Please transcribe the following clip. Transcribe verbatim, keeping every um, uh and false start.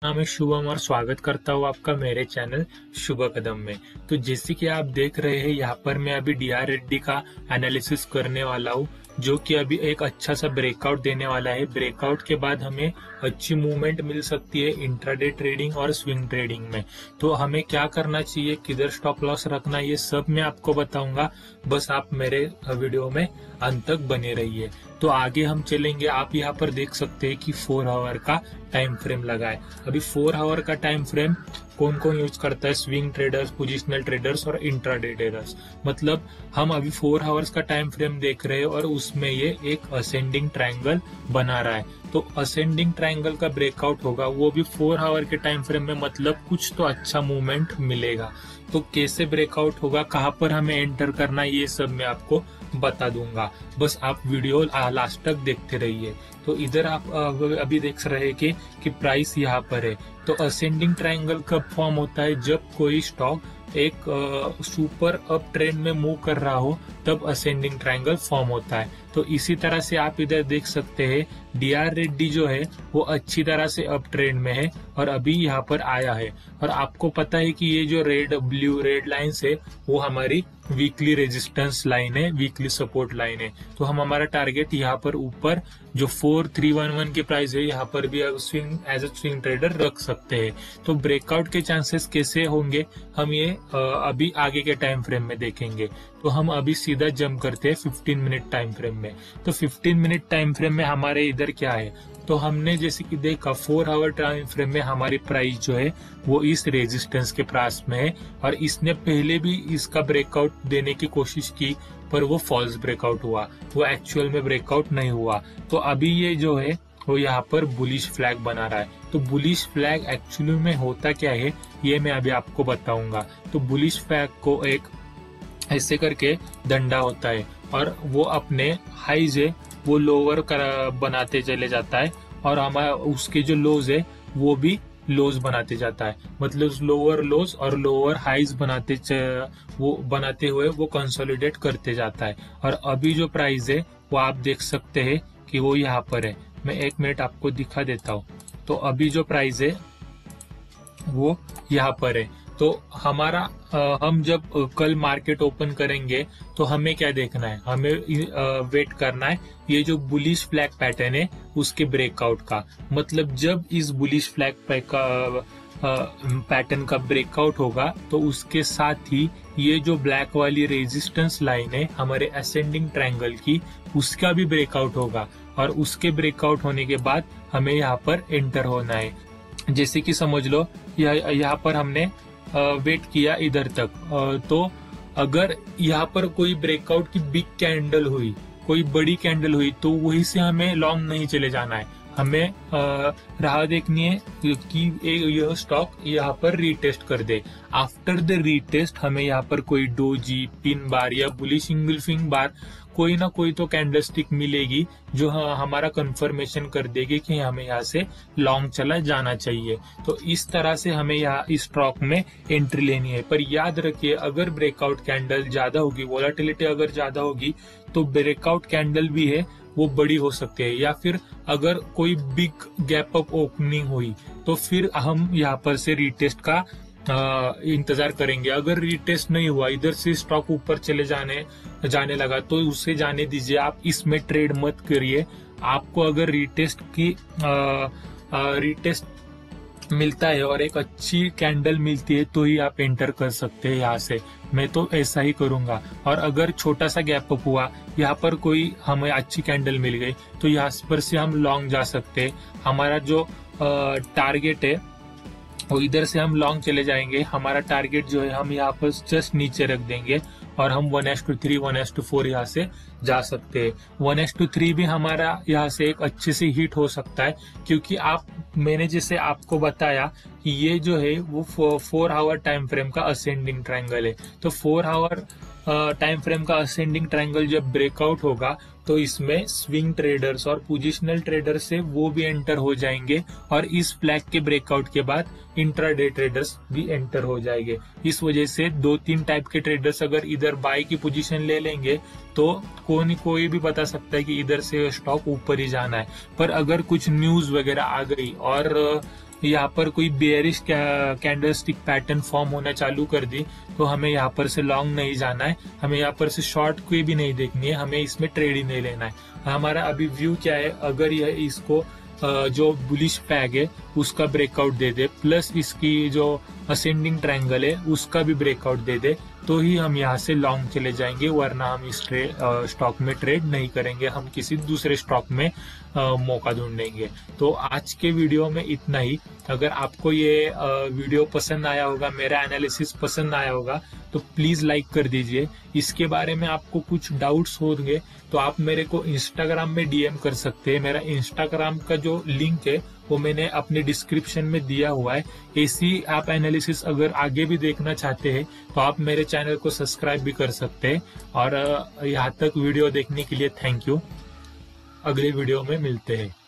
हाँ, मैं शुभम और स्वागत करता हूँ आपका मेरे चैनल शुभ कदम में। तो जैसे कि आप देख रहे हैं, यहाँ पर मैं अभी डी आर रेड्डी का एनालिसिस करने वाला हूँ, जो कि अभी एक अच्छा सा ब्रेकआउट देने वाला है। ब्रेकआउट के बाद हमें अच्छी मूवमेंट मिल सकती है इंट्राडे ट्रेडिंग और स्विंग ट्रेडिंग में। तो हमें क्या करना चाहिए, किधर स्टॉप लॉस रखना, ये सब मैं आपको बताऊंगा। बस आप मेरे वीडियो में अंत तक बने रहिए। तो आगे हम चलेंगे। आप यहाँ पर देख सकते हैं कि फोर आवर का टाइम फ्रेम लगा है। अभी फोर आवर का टाइम फ्रेम कौन कौन यूज करता है? स्विंग ट्रेडर्स, पोजिशनल ट्रेडर्स और इंट्राडे ट्रेडर्स। मतलब हम अभी फोर आवर्स का टाइम फ्रेम देख रहे हैं और उसमें ये एक असेंडिंग ट्रायंगल बना रहा है। तो असेंडिंग ट्रायंगल का ब्रेकआउट होगा, वो भी फोर आवर के टाइम फ्रेम में, मतलब कुछ तो अच्छा मूवमेंट मिलेगा। तो कैसे ब्रेकआउट होगा, कहाँ पर हमें एंटर करना, ये सब मैं आपको बता दूंगा। बस आप वीडियो लास्ट तक देखते रहिए। तो इधर आप अभी देख रहे हैं कि, कि प्राइस यहाँ पर है। तो असेंडिंग ट्रायंगल कब फॉर्म होता है? जब कोई स्टॉक एक सुपर अप ट्रेंड में मूव कर रहा हो, तब असेंडिंग ट्रायंगल फॉर्म होता है। तो इसी तरह से आप इधर देख सकते हैं, डी आर रेड्डी जो है वो अच्छी तरह से अप ट्रेंड में है और अभी यहाँ पर आया है। और आपको पता है कि ये जो रेड ब्लू रेड लाइन्स है वो हमारी वीकली रेजिस्टेंस लाइन है, वीकली सपोर्ट लाइन है। तो हम हमारा टारगेट यहाँ पर ऊपर जो फोर थ्री वन वन की प्राइस है, यहाँ पर भी swing as a swing trader रख सकते हैं। तो ब्रेकआउट के चांसेस कैसे होंगे, हम ये अभी आगे के टाइम फ्रेम में देखेंगे। तो हम अभी सीधा जंप करते हैं फिफ्टीन मिनट टाइम फ्रेम में। तो फिफ्टीन मिनट टाइम फ्रेम में हमारे इधर क्या है, तो हमने जैसे कि देखा फोर आवर टाइम फ्रेम में हमारी प्राइस जो है वो इस रेजिस्टेंस के पास में है और इसने पहले भी इसका ब्रेकआउट देने की कोशिश की, पर वो फॉल्स ब्रेकआउट हुआ, वो एक्चुअल में ब्रेकआउट नहीं हुआ। तो अभी ये जो है वो यहाँ पर बुलिश फ्लैग बना रहा है। तो बुलिश फ्लैग एक्चुअली में होता क्या है, ये मैं अभी आपको बताऊंगा। तो बुलिश फ्लैग को एक ऐसे करके डंडा होता है और वो अपने हाईज है वो लोअर कर बनाते चले जाता है और हमारा उसके जो लोज है वो भी लोज बनाते जाता है। मतलब लोअर लोज और लोअर हाईज बनाते वो बनाते हुए वो कंसोलिडेट करते जाता है। और अभी जो प्राइस है वो आप देख सकते हैं कि वो यहाँ पर है। मैं एक मिनट आपको दिखा देता हूँ। तो अभी जो प्राइस है वो यहाँ पर है। तो हमारा आ, हम जब कल मार्केट ओपन करेंगे तो हमें क्या देखना है, हमें आ, वेट करना है ये जो बुलिश फ्लैग पैटर्न है उसके ब्रेकआउट का। मतलब जब इस बुलिश फ्लैग का पैटर्न का ब्रेकआउट होगा तो उसके साथ ही ये जो ब्लैक वाली रेजिस्टेंस लाइन है हमारे असेंडिंग ट्रायंगल की, उसका भी ब्रेकआउट होगा। और उसके ब्रेकआउट होने के बाद हमें यहाँ पर एंटर होना है। जैसे कि समझ लो यहाँ पर हमने वेट किया इधर तक, तो अगर यहाँ पर कोई ब्रेकआउट की बिग कैंडल हुई, कोई बड़ी कैंडल हुई, तो वहीं से हमें लॉन्ग नहीं चले जाना है। हमें राह देखनी है कि यह स्टॉक यहाँ पर रीटेस्ट कर दे। आफ्टर द रीटेस्ट हमें यहाँ पर कोई डोजी, पिन बार या बुलिश इंगल्फिंग बार, कोई ना कोई तो कैंडलस्टिक मिलेगी जो हमारा कंफर्मेशन कर देगी कि हमें यहाँ से लॉन्ग चला जाना चाहिए। तो इस तरह से हमें यहाँ इस स्टॉक में एंट्री लेनी है। पर याद रखिए, अगर ब्रेकआउट कैंडल ज्यादा होगी, वोलेटिलिटी अगर ज्यादा होगी, तो ब्रेकआउट कैंडल भी है वो बड़ी हो सकती है। या फिर अगर कोई बिग गैप अप ओपनिंग हुई तो फिर हम यहाँ पर से रीटेस्ट का आ, इंतजार करेंगे। अगर रीटेस्ट नहीं हुआ, इधर से स्टॉक ऊपर चले जाने जाने लगा, तो उसे जाने दीजिए, आप इसमें ट्रेड मत करिए। आपको अगर रीटेस्ट की आ, आ, रीटेस्ट मिलता है और एक अच्छी कैंडल मिलती है तो ही आप एंटर कर सकते हैं यहाँ से। मैं तो ऐसा ही करूंगा। और अगर छोटा सा गैप अप हुआ, यहाँ पर कोई हमें अच्छी कैंडल मिल गई, तो यहाँ पर से हम लॉन्ग जा सकते हैं। हमारा जो टारगेट है वो इधर से हम लॉन्ग चले जाएंगे। हमारा टारगेट जो है हम यहाँ पर जस्ट नीचे रख देंगे और हम one S two three one S two four यहाँ से जा सकते हैं। वन एस टू थ्री भी हमारा यहाँ से एक अच्छे से हिट हो सकता है, क्योंकि आप मैंने जैसे आपको बताया कि ये जो है वो फोर आवर टाइम फ्रेम का असेंडिंग ट्रायंगल है। तो फोर आवर टाइम फ्रेम का असेंडिंग ट्रायंगल जब ब्रेकआउट होगा तो इसमें स्विंग ट्रेडर्स और पोजिशनल ट्रेडर्स से वो भी एंटर हो जाएंगे और इस फ्लैग के ब्रेकआउट के बाद इंट्राडे ट्रेडर्स भी एंटर हो जाएंगे। इस वजह से दो तीन टाइप के ट्रेडर्स अगर इधर बाय की पोजीशन ले लेंगे तो कोई कोई भी बता सकता है कि इधर से स्टॉक ऊपर ही जाना है। पर अगर कुछ न्यूज वगैरह आ गई और यहाँ पर कोई बेयरिश कैंडलस्टिक पैटर्न फॉर्म होना चालू कर दी तो हमें यहाँ पर से लॉन्ग नहीं जाना है, हमें यहाँ पर से शॉर्ट कोई भी नहीं देखनी है, हमें इसमें ट्रेड ही नहीं लेना है। हमारा अभी व्यू क्या है, अगर यह इसको जो बुलिश पैग है उसका ब्रेकआउट दे दे प्लस इसकी जो असेंडिंग ट्रायंगल है उसका भी ब्रेकआउट दे दे तो ही हम यहाँ से लॉन्ग चले जाएंगे, वरना हम इस स्टॉक में ट्रेड नहीं करेंगे, हम किसी दूसरे स्टॉक में आ, मौका ढूंढेंगे। तो आज के वीडियो में इतना ही। अगर आपको ये आ, वीडियो पसंद आया होगा, मेरा एनालिसिस पसंद आया होगा तो प्लीज लाइक कर दीजिए। इसके बारे में आपको कुछ डाउट्स होंगे तो आप मेरे को इंस्टाग्राम में डीएम कर सकते हैं। मेरा इंस्टाग्राम का जो लिंक है वो मैंने अपने डिस्क्रिप्शन में दिया हुआ है। ऐसी आप एनालिसिस अगर आगे भी देखना चाहते हैं तो आप मेरे चैनल को सब्सक्राइब भी कर सकते हैं। और यहाँ तक वीडियो देखने के लिए थैंक यू। अगले वीडियो में मिलते हैं।